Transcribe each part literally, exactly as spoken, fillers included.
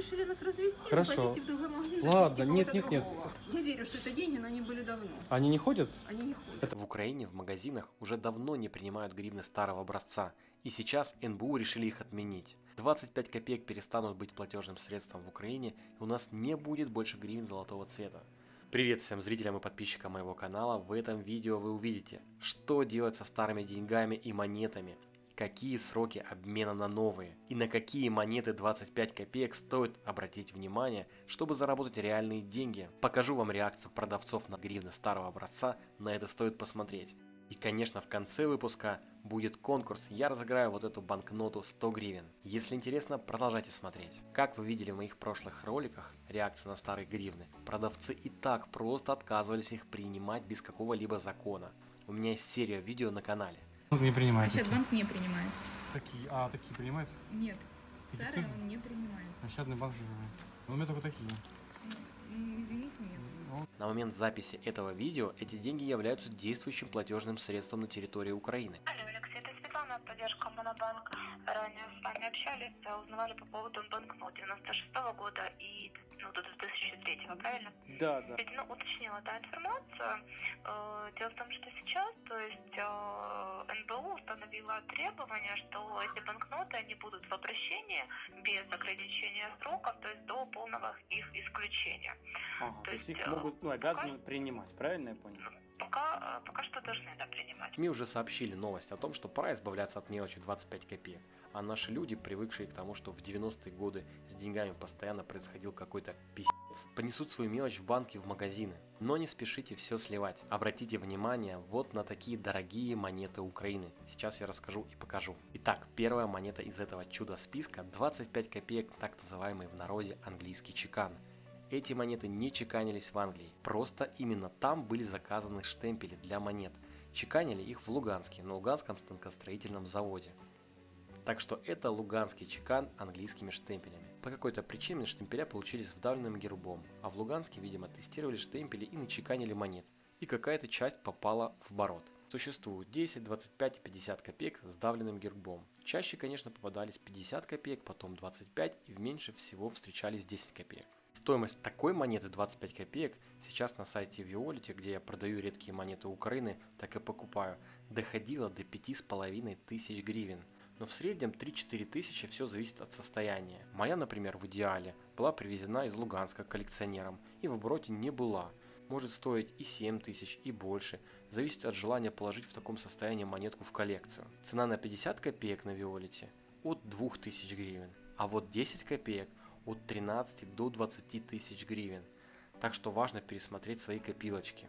решили нас развести, Хорошо. пойдите в другой магазин. Ладно, нет, нет, нет. Я верю, что это деньги, но они были давно. Они не ходят? Они не ходят. Это в Украине в магазинах уже давно не принимают гривны старого образца, и сейчас эн бэ у решили их отменить. двадцать пять копеек перестанут быть платежным средством в Украине, и у нас не будет больше гривен золотого цвета. Привет всем зрителям и подписчикам моего канала. В этом видео вы увидите, что делать со старыми деньгами и монетами, какие сроки обмена на новые и на какие монеты двадцать пять копеек стоит обратить внимание, чтобы заработать реальные деньги. Покажу вам реакцию продавцов на гривны старого образца, на это стоит посмотреть. И конечно, в конце выпуска будет конкурс, я разыграю вот эту банкноту сто гривен. Если интересно, продолжайте смотреть. Как вы видели в моих прошлых роликах, реакции на старые гривны, продавцы и так просто отказывались их принимать без какого-либо закона. У меня есть серия видео на канале. Не принимает. Ощадбанк не принимает. Такие, а такие принимают? Нет, Такие старые тоже? он не принимает. Ощадный банк принимает. Ну, у меня только такие. Ну, извините, нет. На момент записи этого видео эти деньги являются действующим платежным средством на территории Украины. Алло, Алексей, это Светлана, поддержка Монобанк. Ранее с вами общались, узнавали по поводу банкнот девяносто шестого года и ну, до две тысячи третьего, правильно? Да, да. Ну, уточнила, да, информацию. Э, Дело в том, что сейчас, то есть э, эн бэ у установила требование, что эти банкноты, они будут в обращении без ограничения сроков, то есть до полного их исключения. Ага, То то есть есть, их э, могут, ну, обязаны пока- принимать, правильно я понял? Пока, пока что должны, да, принимать. СМИ уже сообщили новость о том, что пора избавляться от мелочи двадцать пять копеек. А наши люди, привыкшие к тому, что в девяностые годы с деньгами постоянно происходил какой-то пиздец, понесут свою мелочь в банки, в магазины. Но не спешите все сливать. Обратите внимание вот на такие дорогие монеты Украины. Сейчас я расскажу и покажу. Итак, первая монета из этого чудо-списка двадцать пять копеек, так называемый в народе английский чекан. Эти монеты не чеканились в Англии, просто именно там были заказаны штемпели для монет. Чеканили их в Луганске, на Луганском станкостроительном заводе. Так что это луганский чекан английскими штемпелями. По какой-то причине штемпеля получились вдавленным гербом, а в Луганске, видимо, тестировали штемпели и начеканили монет. И какая-то часть попала в оборот. Существует десять, двадцать пять и пятьдесят копеек с вдавленным гербом. Чаще, конечно, попадались пятьдесят копеек, потом двадцать пять и меньше всего встречались десять копеек. Стоимость такой монеты двадцать пять копеек сейчас на сайте Виолити, где я продаю редкие монеты Украины, так и покупаю, доходила до пяти с половиной тысяч гривен. Но в среднем три-четыре тысячи, все зависит от состояния. Моя, например, в идеале была привезена из Луганска коллекционером и в обороте не была. Может стоить и семь тысяч, и больше. Зависит от желания положить в таком состоянии монетку в коллекцию. Цена на пятьдесят копеек на Виолите от двух тысяч гривен, а вот десять копеек от тринадцати до двадцати тысяч гривен. Так что важно пересмотреть свои копилочки.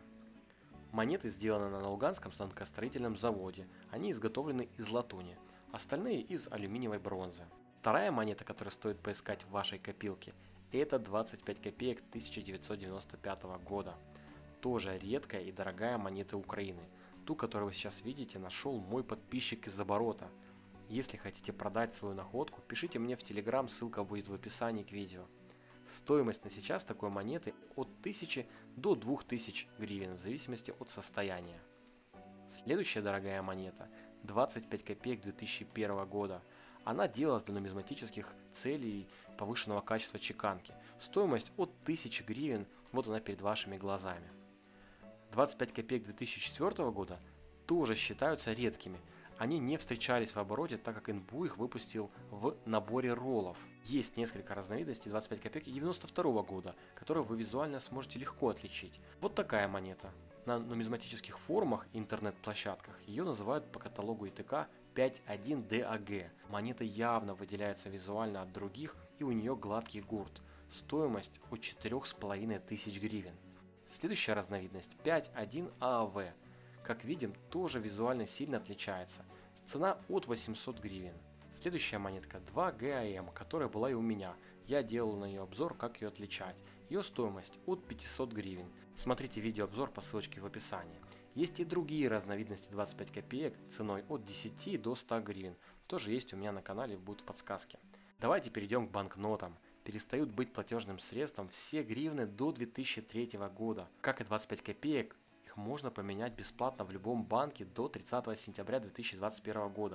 Монеты сделаны на Луганском станкостроительном заводе. Они изготовлены из латуни, остальные из алюминиевой бронзы. Вторая монета, которую стоит поискать в вашей копилке, это двадцать пять копеек тысяча девятьсот девяносто пятого года. Тоже редкая и дорогая монета Украины. Ту, которую вы сейчас видите, нашел мой подписчик из оборота. Если хотите продать свою находку, пишите мне в Telegram, ссылка будет в описании к видео. Стоимость на сейчас такой монеты от тысячи до двух тысяч гривен, в зависимости от состояния. Следующая дорогая монета двадцать пять копеек две тысячи первого года. Она делалась для нумизматических целей повышенного качества чеканки. Стоимость от тысячи гривен, вот она перед вашими глазами. двадцать пять копеек две тысячи четвёртого года тоже считаются редкими. Они не встречались в обороте, так как эн бэ у их выпустил в наборе роллов. Есть несколько разновидностей двадцать пять копеек девяносто второго года, которые вы визуально сможете легко отличить. Вот такая монета. На нумизматических форумах и интернет-площадках ее называют по каталогу и тэ ка пять один дэ а гэ. Монета явно выделяется визуально от других, и у нее гладкий гурт. Стоимость от четырёх с половиной тысяч гривен. Следующая разновидность пять один а а вэ. Как видим, тоже визуально сильно отличается. Цена от восьмисот гривен. Следующая монетка два гэ а эм, которая была и у меня. Я делал на нее обзор, как ее отличать. Ее стоимость от пятисот гривен. Смотрите видеообзор по ссылочке в описании. Есть и другие разновидности двадцать пять копеек ценой от десяти до ста гривен. Тоже есть у меня на канале, будут в подсказке. Давайте перейдем к банкнотам. Перестают быть платежным средством все гривны до две тысячи третьего года. Как и двадцать пять копеек, их можно поменять бесплатно в любом банке до тридцатого сентября две тысячи двадцать первого года.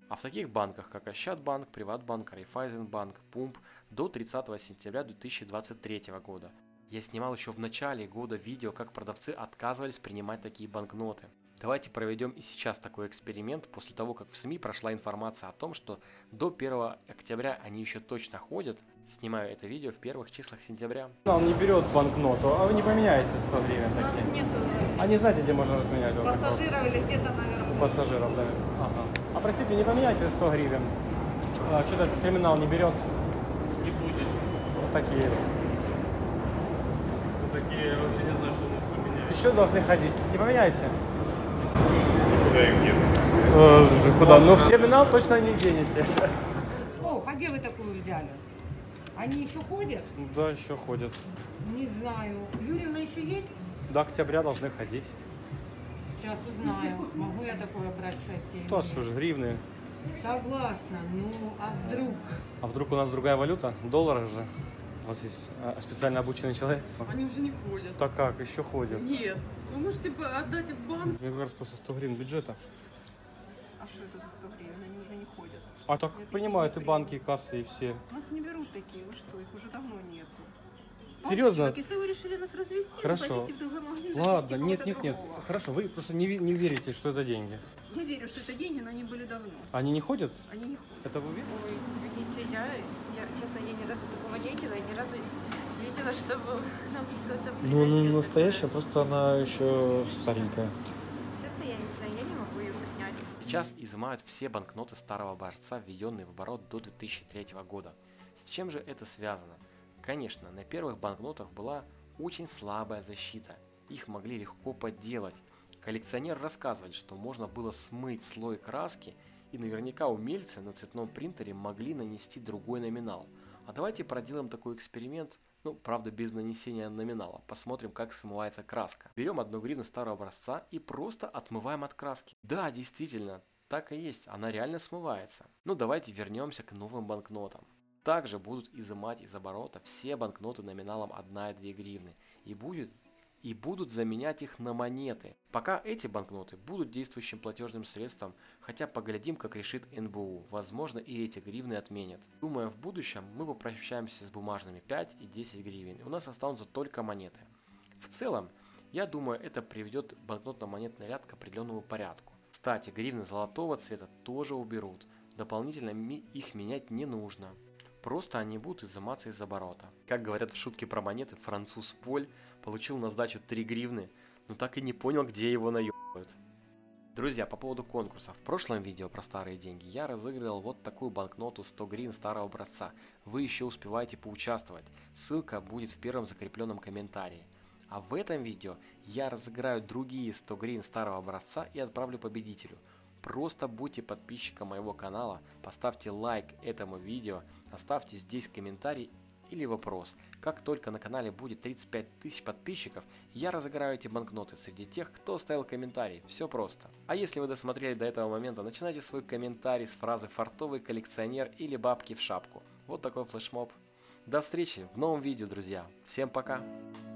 А в таких банках, как Ощадбанк, Приватбанк, Райфайзенбанк, Пумп до тридцатого сентября две тысячи двадцать третьего года. Я снимал еще в начале года видео, как продавцы отказывались принимать такие банкноты. Давайте проведем и сейчас такой эксперимент, после того, как в СМИ прошла информация о том, что до первого октября они еще точно ходят. Снимаю это видео в первых числах сентября. Он не берет банкноту, а вы не поменяете сто гривен У нас такие. нет А не знаете, где можно разменять? Вот такого? пассажиров или где-то наверху. Пассажиров, да. Ага. А простите, не поменяйте сто гривен. А, что-то терминал не берет. Не будет. Вот такие. Вот такие, я вообще не знаю, что может поменять. Еще должны ходить. Не поменяйте. Никуда их нет. Э, куда? Ну в терминал точно не денете. О, а где вы такую взяли? Они еще ходят? Да, еще ходят. Не знаю. Юрьевна еще есть? До октября должны ходить. Сейчас узнаю. Могу я такое брать счастье? То что же, гривны. Согласна. Ну, а вдруг? А вдруг у нас другая валюта? Доллары же. У вас есть а, специально обученный человек? Они уже не ходят. Так как, еще ходят. Нет. Вы можете отдать в банк. Мне кажется, после ста гривен бюджета. А что это за сто гривен? Они уже не ходят. А так Нет, принимают и не банки, и кассы, и все. Нас не берут такие. Вы что? Их уже давно нету. Серьезно? Мальчик, если вы решили нас развести, Хорошо. пойдите в другой магазин. Ладно, захотите нет, кого-то нет, нет. другого. Хорошо, вы просто не, ви- не верите, что это деньги. Я верю, что это деньги, но они были давно. Они не ходят? Они не ходят. Это вы верите? Ой, извините, я, я, честно, я ни разу такого не видела, и ни разу не видела, чтобы нам кто-то Ну, ну, приносил настоящая, такое. просто она еще старенькая. Честно, я не знаю, я не могу ее принять. Сейчас изымают все банкноты старого образца, введенные в оборот до две тысячи третьего года. С чем же это связано? Конечно, на первых банкнотах была очень слабая защита, их могли легко подделать. Коллекционеры рассказывали, что можно было смыть слой краски, и наверняка умельцы на цветном принтере могли нанести другой номинал. А давайте проделаем такой эксперимент, ну, правда, без нанесения номинала. Посмотрим, как смывается краска. Берем одну гривну старого образца и просто отмываем от краски. Да, действительно, так и есть, она реально смывается. Ну, давайте вернемся к новым банкнотам. Также будут изымать из оборота все банкноты номиналом одна и две гривны и, будет, и будут заменять их на монеты. Пока эти банкноты будут действующим платежным средством, хотя поглядим, как решит эн бэ у. Возможно, и эти гривны отменят. Думаю, в будущем мы попрощаемся с бумажными пять и десять гривен, и у нас останутся только монеты. В целом, я думаю, это приведет банкнотно-монетный ряд к определенному порядку. Кстати, гривны золотого цвета тоже уберут. Дополнительно ми- их менять не нужно. Просто они будут изыматься из оборота. Как говорят в шутке про монеты, француз Поль получил на сдачу три гривны, но так и не понял, где его наебают. Друзья, по поводу конкурса. В прошлом видео про старые деньги я разыгрывал вот такую банкноту сто гривен старого образца. Вы еще успеваете поучаствовать. Ссылка будет в первом закрепленном комментарии. А в этом видео я разыграю другие сто гривен старого образца и отправлю победителю. Просто будьте подписчиком моего канала, поставьте лайк этому видео, оставьте здесь комментарий или вопрос. Как только на канале будет тридцать пять тысяч подписчиков, я разыграю эти банкноты среди тех, кто оставил комментарий. Все просто. А если вы досмотрели до этого момента, начинайте свой комментарий с фразы «фартовый коллекционер» или «бабки в шапку». Вот такой флешмоб. До встречи в новом видео, друзья. Всем пока!